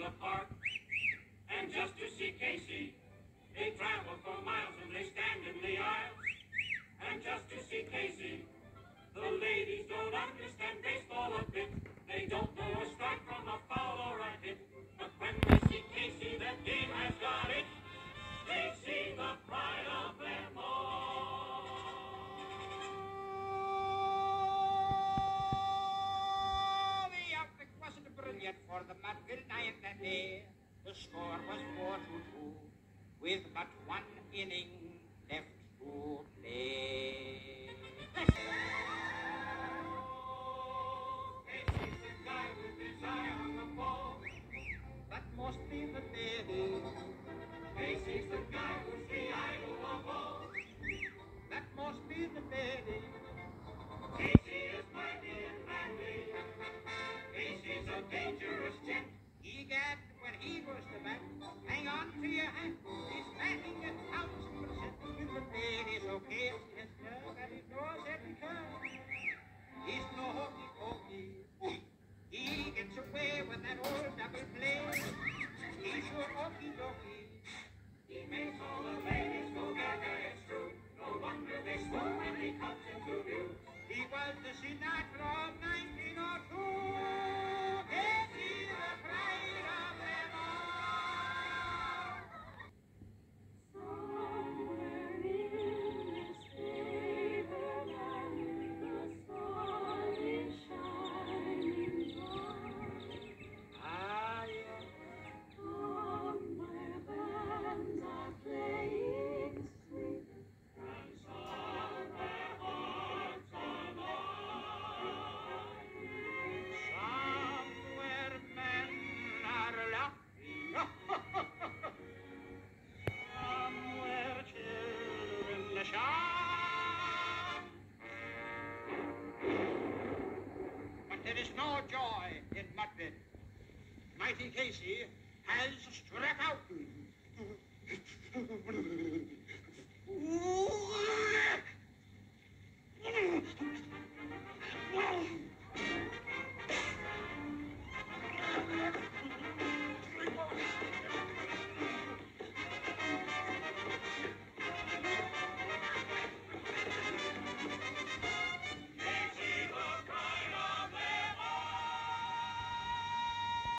the park. And just to see Casey, they travel for miles and they stand in the aisle. And just to see Casey, the ladies don't understand baseball a bit. They don't know a strike from a foul or a hit. But when they see Casey, that game has got it. They see the pride of them all. The outfit wasn't brilliant for the Mudville Giant that day. The score was 4-2, with but one inning left to play. Casey's the guy with his eye on the ball. That must be the day. Casey's the guy who's the idol of all. That must be the day. Casey is mighty and manly. Casey's a dangerous gent. Egad, when he goes to bat, hang on to your hat. He's batting 1,000% with the ladies, okay? Yes, sir, and he knows every time. He's no hokey pokey. He gets away with that old double play. He's your okey dokey. He makes all the ladies go gaga, it's true. No wonder they swoon when he comes into view. He was the Sinatra of 1902. Casey, the pride of them all. Somewhere in this neighborland, the sun is shining bright. Ah, yes. Somewhere bands are playing sweet. And somewhere hearts are light. Somewhere men are laughing. Somewhere children shout. But there is no joy in Mudville. Mighty Casey has struck out.